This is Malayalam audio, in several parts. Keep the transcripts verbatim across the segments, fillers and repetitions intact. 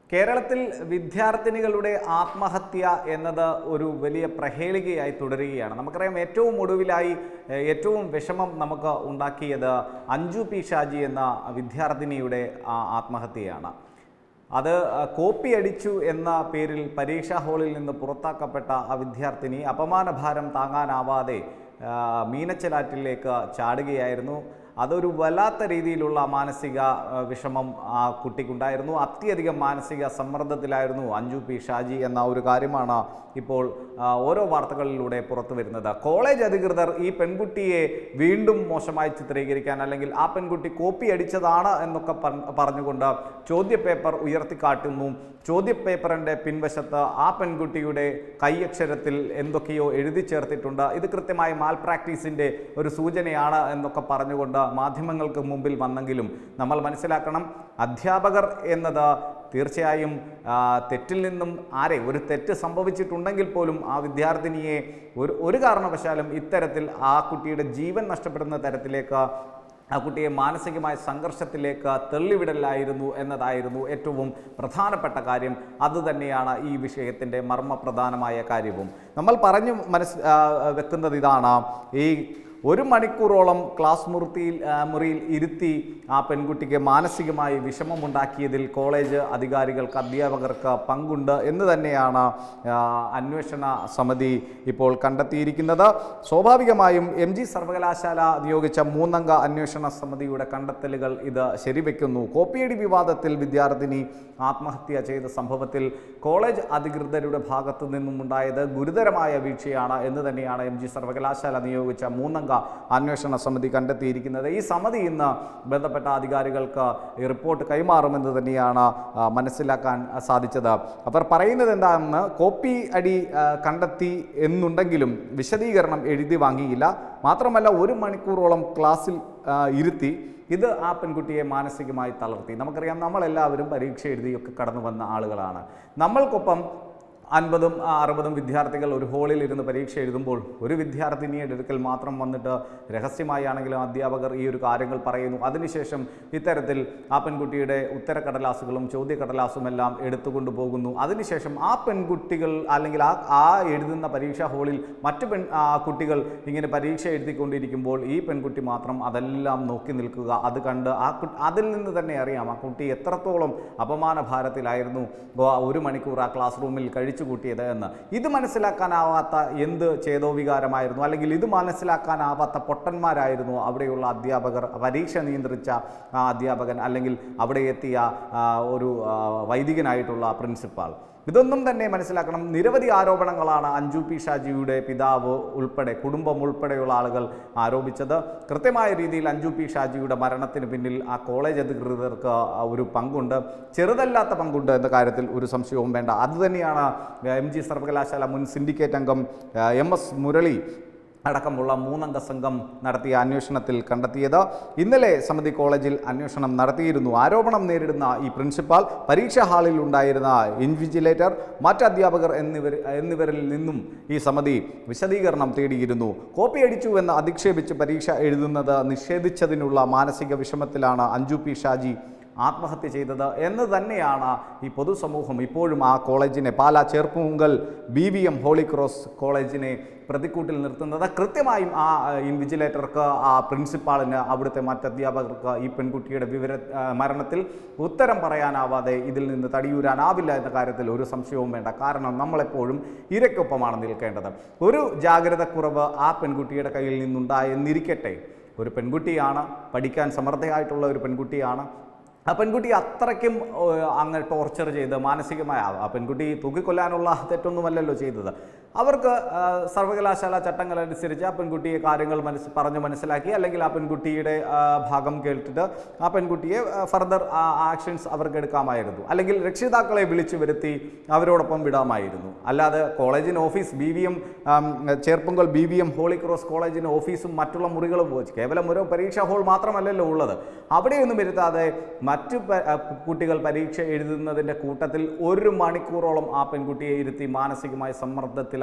കേരളത്തിൽ വിദ്യാർത്ഥിനികളുടെ ആത്മഹത്യ എന്നത് ഒരു വലിയ പ്രഹേളികയായി തുടരുകയാണ്. നമുക്കറിയാം, ഏറ്റവും ഒടുവിലായി ഏറ്റവും വിഷമം നമുക്ക് ഉണ്ടാക്കിയത് അഞ്ജു പി ഷാജി എന്ന വിദ്യാർത്ഥിനിയുടെ ആത്മഹത്യയാണ്. അത് കോപ്പി അടിച്ചു എന്ന പേരിൽ പരീക്ഷാ ഹാളിൽ നിന്ന് പുറത്താക്കപ്പെട്ട ആ വിദ്യാർത്ഥിനി അപമാനഭാരം താങ്ങാനാവാതെ മീനച്ചലാറ്റിലേക്ക് ചാടുകയായിരുന്നു. അതൊരു വല്ലാത്ത രീതിയിലുള്ള മാനസിക വിഷമം ആ കുട്ടിക്കുണ്ടായിരുന്നു. അത്യധികം മാനസിക സമ്മർദ്ദത്തിലായിരുന്നു അഞ്ജു പി ഷാജി എന്ന ഒരു കാര്യമാണ് ഇപ്പോൾ ഓരോ വാർത്തകളിലൂടെ പുറത്തു വരുന്നത്. കോളേജ് അധികൃതർ ഈ പെൺകുട്ടിയെ വീണ്ടും മോശമായി ചിത്രീകരിക്കാൻ, അല്ലെങ്കിൽ ആ പെൺകുട്ടി കോപ്പി അടിച്ചതാണ് എന്നൊക്കെ പറഞ്ഞുകൊണ്ട് ചോദ്യപേപ്പർ ഉയർത്തിക്കാട്ടുന്നു. ചോദ്യപേപ്പറിൻ്റെ പിൻവശത്ത് ആ പെൺകുട്ടിയുടെ കൈയക്ഷരത്തിൽ എന്തൊക്കെയോ എഴുതി ചേർത്തിട്ടുണ്ട്. ഇത് കൃത്യമായി മാൽ പ്രാക്ടീസിൻ്റെ ഒരു സൂചനയാണ് എന്നൊക്കെ പറഞ്ഞുകൊണ്ട് മാധ്യമങ്ങൾക്ക് മുമ്പിൽ വന്നെങ്കിലും നമ്മൾ മനസ്സിലാക്കണം, അധ്യാപകർ എന്നത് തീർച്ചയായും തെറ്റിൽ നിന്നും ആരെ ഒരു തെറ്റ് സംഭവിച്ചിട്ടുണ്ടെങ്കിൽ പോലും ആ വിദ്യാർത്ഥിനിയെ ഒരു ഒരു കാരണവശാലും ഇത്തരത്തിൽ ആ കുട്ടിയുടെ ജീവൻ നഷ്ടപ്പെടുന്ന തരത്തിലേക്ക്, ആ കുട്ടിയെ മാനസികമായ സംഘർഷത്തിലേക്ക് തള്ളിവിടലായിരുന്നു എന്നതായിരുന്നു ഏറ്റവും പ്രധാനപ്പെട്ട കാര്യം. അതുതന്നെയാണ് ഈ വിഷയത്തിൻ്റെ മർമ്മപ്രധാനമായ കാര്യവും. നമ്മൾ പറഞ്ഞു മനസ് വെക്കുന്നത് ഇതാണ്: ഈ ഒരു മണിക്കൂറോളം ക്ലാസ് മുറിയിൽ മുറിയിൽ ഇരുത്തി ആ പെൺകുട്ടിക്ക് മാനസികമായി വിഷമമുണ്ടാക്കിയതിൽ കോളേജ് അധികാരികൾക്ക്, അധ്യാപകർക്ക് പങ്കുണ്ട് എന്ന് തന്നെയാണ് അന്വേഷണ സമിതി ഇപ്പോൾ കണ്ടെത്തിയിരിക്കുന്നത്. സ്വാഭാവികമായും എം ജി സർവകലാശാല നിയോഗിച്ച മൂന്നംഗ അന്വേഷണ സമിതിയുടെ കണ്ടെത്തലുകൾ ഇത് ശരിവെക്കുന്നു. കോപ്പിയടി വിവാദത്തിൽ വിദ്യാർത്ഥിനി ആത്മഹത്യ ചെയ്ത സംഭവത്തിൽ കോളേജ് അധികൃതരുടെ ഭാഗത്തു നിന്നുമുണ്ടായത് ഗുരുതരമായ വീഴ്ചയാണ് എന്ന് തന്നെയാണ് എം ജി സർവകലാശാല നിയോഗിച്ച മൂന്നംഗ അന്വേഷണ സമിതി കണ്ടെത്തിയിരിക്കുന്നത്. ഈ സമിതി ഇന്ന് ബന്ധപ്പെട്ട അധികാരികൾക്ക് ഈ റിപ്പോർട്ട് കൈമാറുമെന്ന് തന്നെയാണ് മനസ്സിലാക്കാൻ സാധിച്ചത്. അവർ പറയുന്നത് എന്താണെന്ന്, കോപ്പി അടി കണ്ടെത്തി എന്നുണ്ടെങ്കിലും വിശദീകരണം എഴുതി വാങ്ങിയില്ല. മാത്രമല്ല, ഒരു മണിക്കൂറോളം ക്ലാസ്സിൽ ഇരുത്തി ഇത് ആ പെൺകുട്ടിയെ മാനസികമായി തളർത്തി. നമുക്കറിയാം, നമ്മളെല്ലാവരും പരീക്ഷ എഴുതിയൊക്കെ കടന്നു വന്ന ആളുകളാണ്. നമ്മൾക്കൊപ്പം അൻപതും അറുപതും വിദ്യാർത്ഥികൾ ഒരു ഹാളിൽ ഇരുന്ന് പരീക്ഷ എഴുതുമ്പോൾ ഒരു വിദ്യാർത്ഥിനിയുടെ അടുക്കൽ മാത്രം വന്നിട്ട് രഹസ്യമായി ആണെങ്കിലും അധ്യാപകർ ഈ ഒരു കാര്യങ്ങൾ പറയുന്നു. അതിനുശേഷം ഇത്തരത്തിൽ ആ പെൺകുട്ടിയുടെ ഉത്തരക്കടലാസുകളും ചോദ്യക്കടലാസും എല്ലാം എടുത്തുകൊണ്ടു പോകുന്നു. അതിനുശേഷം ആ പെൺകുട്ടികൾ, അല്ലെങ്കിൽ ആ ആ എഴുതുന്ന പരീക്ഷാ ഹാളിൽ മറ്റു പെൺ കുട്ടികൾ ഇങ്ങനെ പരീക്ഷ എഴുതിക്കൊണ്ടിരിക്കുമ്പോൾ ഈ പെൺകുട്ടി മാത്രം അതെല്ലാം നോക്കി നിൽക്കുക. അത് കണ്ട് ആ അതിൽ നിന്ന് തന്നെ അറിയാം ആ കുട്ടി എത്രത്തോളം അപമാനഭാരത്തിലായിരുന്നു ഒരു മണിക്കൂർ ആ ക്ലാസ് റൂമിൽ കഴിച്ചു കൂട്ടിയത് എന്ന്. ഇത് മനസ്സിലാക്കാനാവാത്ത എന്ത് ചേതോവികാരമായിരുന്നു, അല്ലെങ്കിൽ ഇത് മനസ്സിലാക്കാനാവാത്ത പൊട്ടന്മാരായിരുന്നു അവിടെയുള്ള അധ്യാപകർ, പരീക്ഷ നിയന്ത്രിച്ച ആ അധ്യാപകൻ, അല്ലെങ്കിൽ അവിടെ എത്തിയ ഒരു വൈദികനായിട്ടുള്ള പ്രിൻസിപ്പാൾ. ഇതൊന്നും തന്നെ മനസ്സിലാക്കണം. നിരവധി ആരോപണങ്ങളാണ് അഞ്ജു പി ഷാജിയുടെ പിതാവ് ഉൾപ്പെടെ, കുടുംബം ഉൾപ്പെടെയുള്ള ആളുകൾ ആരോപിച്ചത്. കൃത്യമായ രീതിയിൽ അഞ്ജു പി ഷാജിയുടെ മരണത്തിന് പിന്നിൽ ആ കോളേജ് അധികൃതർക്ക് ഒരു പങ്കുണ്ട്, ചെറുതല്ലാത്ത പങ്കുണ്ട് എന്ന കാര്യത്തിൽ ഒരു സംശയവും വേണ്ട. അതുതന്നെയാണ് എം ജി സർവകലാശാല മുൻ സിൻഡിക്കേറ്റ് അംഗം എം എസ് മുരളി അടക്കമുള്ള മൂന്നംഗ സംഘം നടത്തിയ അന്വേഷണത്തിൽ കണ്ടെത്തിയത്. ഇന്നലെ സമിതി കോളേജിൽ അന്വേഷണം നടത്തിയിരുന്നു. ആരോപണം നേരിടുന്ന ഈ പ്രിൻസിപ്പാൾ, പരീക്ഷാ ഹാളിൽ ഉണ്ടായിരുന്ന ഇൻവിജിലേറ്റർ, മറ്റ് അധ്യാപകർ എന്നിവർ എന്നിവരിൽ നിന്നും ഈ സമിതി വിശദീകരണം തേടിയിരുന്നു. കോപ്പി അടിച്ചു എന്ന് അധിക്ഷേപിച്ച് പരീക്ഷ എഴുതുന്നത് നിഷേധിച്ചതിനുള്ള മാനസിക വിഷമത്തിലാണ് അഞ്ജു പി ഷാജി ആത്മഹത്യ ചെയ്തത് എന്ന് തന്നെയാണ് ഈ പൊതുസമൂഹം ഇപ്പോഴും ആ കോളേജിനെ, Pala Cherpunkal B V M Holy Cross കോളേജിനെ പ്രതിക്കൂട്ടിൽ നിർത്തുന്നത്. കൃത്യമായും ആ ഇൻവിജിലേറ്റർക്ക്, ആ പ്രിൻസിപ്പാളിന്, അവിടുത്തെ മറ്റധ്യാപകർക്ക് ഈ പെൺകുട്ടിയുടെ വിവര മരണത്തിൽ ഉത്തരം പറയാനാവാതെ ഇതിൽ നിന്ന് തടിയൂരാനാവില്ല എന്ന കാര്യത്തിൽ ഒരു സംശയവും വേണ്ട. കാരണം നമ്മളെപ്പോഴും ഇരയ്ക്കൊപ്പമാണ് നിൽക്കേണ്ടത്. ഒരു ജാഗ്രതക്കുറവ് ആ പെൺകുട്ടിയുടെ കയ്യിൽ നിന്നുണ്ടായെന്നിരിക്കട്ടെ, ഒരു പെൺകുട്ടിയാണ്, പഠിക്കാൻ സമർത്ഥയായിട്ടുള്ള ഒരു പെൺകുട്ടിയാണ്. ആ പെൺകുട്ടി അത്രയ്ക്കും അങ്ങ് ടോർച്ചർ ചെയ്ത് മാനസികമായ, ആ പെൺകുട്ടി തൂക്കിക്കൊല്ലാനുള്ള തെറ്റൊന്നുമല്ലല്ലോ ചെയ്തത്. അവർക്ക് സർവകലാശാല ചട്ടങ്ങളനുസരിച്ച് ആ പെൺകുട്ടിയെ കാര്യങ്ങൾ മനസ്സ് പറഞ്ഞ് മനസ്സിലാക്കി, അല്ലെങ്കിൽ ആ പെൺകുട്ടിയുടെ ഭാഗം കേട്ടിട്ട് ആ പെൺകുട്ടിയെ ഫർദർ ആക്ഷൻസ് അവർക്ക് എടുക്കാമായിരുന്നു, അല്ലെങ്കിൽ രക്ഷിതാക്കളെ വിളിച്ചു വരുത്തി അവരോടൊപ്പം വിടാമായിരുന്നു. അല്ലാതെ കോളേജിന് office, B V M Cherpunkal B V M Holy Cross കോളേജിന് ഓഫീസും മറ്റുള്ള മുറികളും പോയി, കേവലം ഒരു പരീക്ഷാ ഹാൾ മാത്രമല്ലല്ലോ ഉള്ളത്. അവിടെയൊന്നും വരുത്താതെ മറ്റു കുട്ടികൾ പരീക്ഷ എഴുതുന്നതിൻ്റെ കൂട്ടത്തിൽ ഒരു മണിക്കൂറോളം ആ പെൺകുട്ടിയെ ഇരുത്തി മാനസികമായ സമ്മർദ്ദത്തിൽ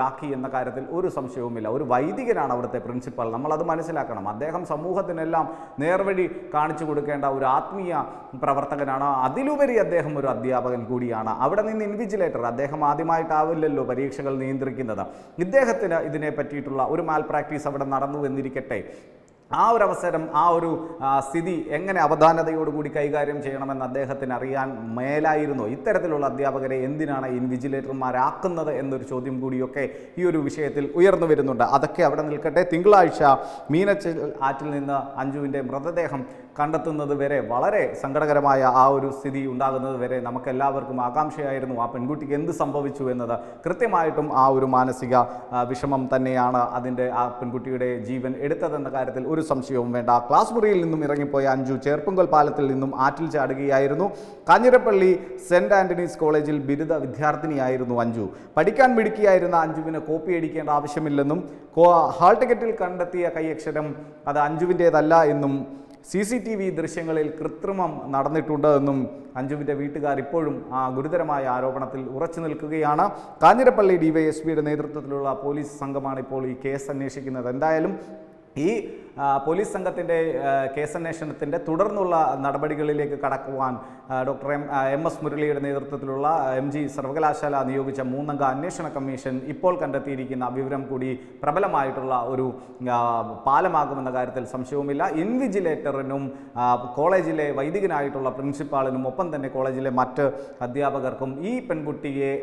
സാഹചര്യത്തിലാക്കി എന്ന കാര്യത്തിൽ ഒരു സംശയവുമില്ല. ഒരു വൈദികനാണ് അവിടുത്തെ പ്രിൻസിപ്പൽ, നമ്മളത് മനസ്സിലാക്കണം. അദ്ദേഹം സമൂഹത്തിനെല്ലാം നേർവഴി കാണിച്ചു കൊടുക്കേണ്ട ഒരു ആത്മീയ പ്രവർത്തകനാണ്. അതിലുപരി അദ്ദേഹം ഒരു അധ്യാപകൻ കൂടിയാണ്. അവിടെ നിന്ന് ഇൻവിജിലേറ്റർ, അദ്ദേഹം ആദ്യമായിട്ടാവില്ലല്ലോ പരീക്ഷകൾ നിയന്ത്രിക്കുന്നത്. ഇദ്ദേഹത്തിന് ഇതിനെ പറ്റിയിട്ടുള്ള ഒരു മാൽ പ്രാക്ടീസ് അവിടെ നടന്നു എന്നിരിക്കട്ടെ, ആ ഒരു അവസരം, ആ ഒരു സ്ഥിതി എങ്ങനെ അവധാനതയോടുകൂടി കൈകാര്യം ചെയ്യണമെന്ന് അദ്ദേഹത്തിന് അറിയാൻ മേലായിരുന്നോ? ഇത്തരത്തിലുള്ള അധ്യാപകരെ എന്തിനാണ് ഇൻവിജിലേറ്റർമാരാക്കുന്നത് എന്നൊരു ചോദ്യം കൂടിയൊക്കെ ഈ ഒരു വിഷയത്തിൽ ഉയർന്നു വരുന്നുണ്ട്. അതൊക്കെ അവിടെ നിൽക്കട്ടെ. തിങ്കളാഴ്ച മീനച്ചിൽ ആറ്റിൽ നിന്ന് അഞ്ജുവിൻ്റെ മൃതദേഹം കണ്ടെത്തുന്നത് വരെ, വളരെ സങ്കടകരമായ ആ ഒരു സ്ഥിതി ഉണ്ടാകുന്നത് വരെ നമുക്കെല്ലാവർക്കും ആകാംക്ഷയായിരുന്നു ആ പെൺകുട്ടിക്ക് എന്ത് സംഭവിച്ചു എന്നത്. കൃത്യമായിട്ടും ആ ഒരു മാനസിക വിഷമം തന്നെയാണ് അതിൻ്റെ ആ പെൺകുട്ടിയുടെ ജീവൻ എടുത്തതെന്ന കാര്യത്തിൽ ഒരു സംശയവും വേണ്ട. ക്ലാസ് മുറിയിൽ നിന്നും ഇറങ്ങിപ്പോയ അഞ്ജു ചേർപ്പുങ്കൽ പാലത്തിൽ നിന്നും ആറ്റിൽ ചാടുകയായിരുന്നു. കാഞ്ഞിരപ്പള്ളി സെൻറ് ആൻ്റണീസ് കോളേജിൽ ബിരുദ വിദ്യാർത്ഥിനിയായിരുന്നു അഞ്ജു. പഠിക്കാൻ മിടുക്കിയായിരുന്ന അഞ്ജുവിന് കോപ്പി അടിക്കേണ്ട ആവശ്യമില്ലെന്നും ഹാൾ ടിക്കറ്റിൽ കണ്ടെത്തിയ കൈയക്ഷരം അത് അഞ്ജുവിൻ്റേതല്ല എന്നും സി സി ടി വി ദൃശ്യങ്ങളിൽ കൃത്രിമം നടന്നിട്ടുണ്ട് എന്നും അഞ്ജുവിൻ്റെ വീട്ടുകാർ ഇപ്പോഴും ആ ഗുരുതരമായ ആരോപണത്തിൽ ഉറച്ചു നിൽക്കുകയാണ്. കാഞ്ഞിരപ്പള്ളി ഡിവൈഎസ്പിയുടെ നേതൃത്വത്തിലുള്ള പോലീസ് സംഘമാണ് ഇപ്പോൾ ഈ കേസ് അന്വേഷിക്കുന്നത്. എന്തായാലും ഈ പോലീസ് സംഘത്തിൻ്റെ കേസന്വേഷണത്തിൻ്റെ തുടർന്നുള്ള നടപടികളിലേക്ക് കടക്കുവാൻ ഡോക്ടർ എം എം എസ് മുരളിയുടെ നേതൃത്വത്തിലുള്ള എം ജി സർവകലാശാല നിയോഗിച്ച മൂന്നംഗ അന്വേഷണ കമ്മീഷൻ ഇപ്പോൾ കണ്ടെത്തിയിരിക്കുന്ന വിവരം കൂടി പ്രബലമായിട്ടുള്ള ഒരു പാലമാകുമെന്ന കാര്യത്തിൽ സംശയവുമില്ല. ഇൻവിജിലേറ്ററിനും കോളേജിലെ വൈദികനായിട്ടുള്ള പ്രിൻസിപ്പാളിനും ഒപ്പം തന്നെ കോളേജിലെ മറ്റ് അധ്യാപകർക്കും ഈ പെൺകുട്ടിയെ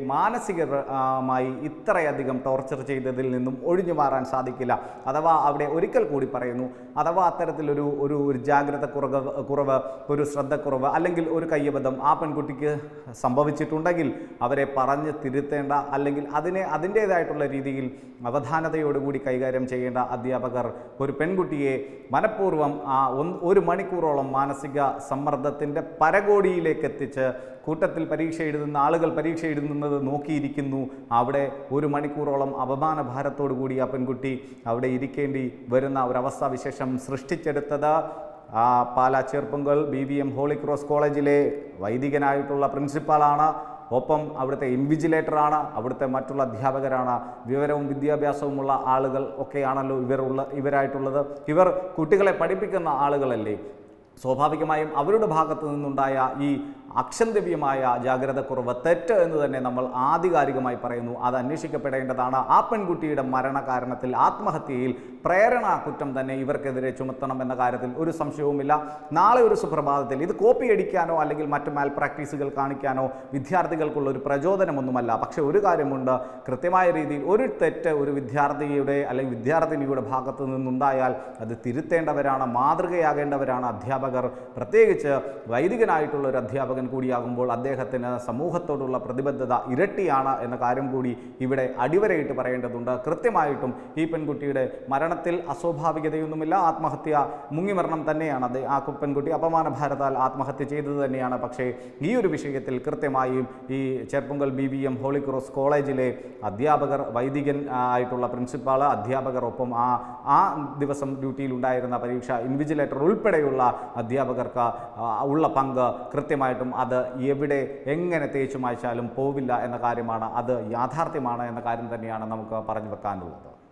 മാനസികമായി ഇത്രയധികം ടോർച്ചർ ചെയ്തതിൽ നിന്നും ഒഴിഞ്ഞു മാറാൻ സാധിക്കില്ല. അഥവാ അവിടെ ഒരിക്കൽ കൂടി പറയുന്നു, അഥവാ അത്തരത്തിലൊരു ഒരു ഒരു ജാഗ്രത കുറവ് കുറവ് ഒരു ശ്രദ്ധക്കുറവ് അല്ലെങ്കിൽ ഒരു കയ്യബദ്ധം ആ പെൺകുട്ടിക്ക് സംഭവിച്ചിട്ടുണ്ടെങ്കിൽ അവരെ പറഞ്ഞ് തിരുത്തേണ്ട, അല്ലെങ്കിൽ അതിനെ അതിൻ്റേതായിട്ടുള്ള രീതിയിൽ അവധാനതയോടുകൂടി കൈകാര്യം ചെയ്യേണ്ട അധ്യാപകർ ഒരു പെൺകുട്ടിയെ മനഃപൂർവ്വം ആ ഒരു മണിക്കൂറോളം മാനസിക സമ്മർദ്ദത്തിൻ്റെ പരകോടിയിലേക്ക് എത്തിച്ച് കൂട്ടത്തിൽ പരീക്ഷ എഴുതുന്ന ആളുകൾ പരീക്ഷ എഴുതുന്നത് നോക്കിയിരിക്കുന്നു. അവിടെ ഒരു മണിക്കൂറോളം അപമാന ഭാരത്തോടു കൂടി ആ പെൺകുട്ടി അവിടെ ഇരിക്കേണ്ടി വരുന്ന ഒരവസ്ഥാ വിശേഷം സൃഷ്ടിച്ചെടുത്തത് ആ Pala Cherpunkal B V M Holy Cross കോളേജിലെ വൈദികനായിട്ടുള്ള പ്രിൻസിപ്പാളാണ്. ഒപ്പം അവിടുത്തെ ഇൻവിജിലേറ്ററാണ്, അവിടുത്തെ മറ്റുള്ള അധ്യാപകരാണ്. വിവരവും വിദ്യാഭ്യാസവുമുള്ള ആളുകൾ ഒക്കെയാണല്ലോ ഇവരുള്ള ഇവരായിട്ടുള്ളത്. ഇവർ കുട്ടികളെ പഠിപ്പിക്കുന്ന ആളുകളല്ലേ. സ്വാഭാവികമായും അവരുടെ ഭാഗത്തു നിന്നുണ്ടായ ഈ അക്ഷന്തവ്യമായ ജാഗ്രത കുറവ് തെറ്റ് എന്ന് തന്നെ നമ്മൾ ആധികാരികമായി പറയുന്നു. അത് അന്വേഷിക്കപ്പെടേണ്ടതാണ്. ആ പെൺകുട്ടിയുടെ മരണകാരണത്തിൽ ആത്മഹത്യയിൽ പ്രേരണ കുറ്റം തന്നെ ഇവർക്കെതിരെ ചുമത്തണം എന്ന കാര്യത്തിൽ ഒരു സംശയവുമില്ല. നാളെ ഒരു സുപ്രഭാതത്തിൽ ഇത് കോപ്പി അടിക്കാനോ അല്ലെങ്കിൽ മറ്റ് മാൽ പ്രാക്ടീസുകൾ കാണിക്കാനോ വിദ്യാർത്ഥികൾക്കുള്ള ഒരു പ്രചോദനമൊന്നുമല്ല. പക്ഷേ ഒരു കാര്യമുണ്ട്, കൃത്യമായ രീതിയിൽ ഒരു തെറ്റ് ഒരു വിദ്യാർത്ഥിയുടെ അല്ലെങ്കിൽ വിദ്യാർത്ഥിനിയുടെ ഭാഗത്തു നിന്നുണ്ടായാൽ അത് തിരുത്തേണ്ടവരാണ്, മാതൃകയാകേണ്ടവരാണ് അധ്യാപകർ. പ്രത്യേകിച്ച് വൈദികനായിട്ടുള്ള ഒരു അധ്യാപകൻ കൂടിയാകുമ്പോൾ അദ്ദേഹത്തിന് സമൂഹത്തോടുള്ള പ്രതിബദ്ധത ഇരട്ടിയാണ് എന്ന കാര്യം കൂടി ഇവിടെ അടിവരയിട്ട് പറയേണ്ടതുണ്ട്. കൃത്യമായിട്ടും ഈ പെൺകുട്ടിയുടെ മരണത്തിൽ അസ്വാഭാവികതയൊന്നുമില്ല. ആത്മഹത്യ മുങ്ങിമരണം തന്നെയാണ്. അത് ആ പെൺകുട്ടി അപമാന ഭാരത്താൽ ആത്മഹത്യ ചെയ്തത് തന്നെയാണ്. പക്ഷേ ഈ ഒരു വിഷയത്തിൽ കൃത്യമായും ഈ Cherpunkal B V M Holy Cross കോളേജിലെ അധ്യാപകർ, വൈദികൻ ആയിട്ടുള്ള പ്രിൻസിപ്പാൾ, അധ്യാപകർ, ഒപ്പം ആ ആ ദിവസം ഡ്യൂട്ടിയിലുണ്ടായിരുന്ന പരീക്ഷ ഇൻവിജിലേറ്റർ ഉൾപ്പെടെയുള്ള അധ്യാപകർക്ക് ഉള്ള പങ്ക് കൃത്യമായിട്ടും അത് എവിടെ എങ്ങനെ തേച്ചു മായ്ച്ചാലും പോവില്ല എന്ന കാര്യമാണ്. അത് യാഥാർത്ഥ്യമാണ് എന്ന കാര്യം തന്നെയാണ് നമുക്ക് പറഞ്ഞു വെക്കാനുള്ളത്.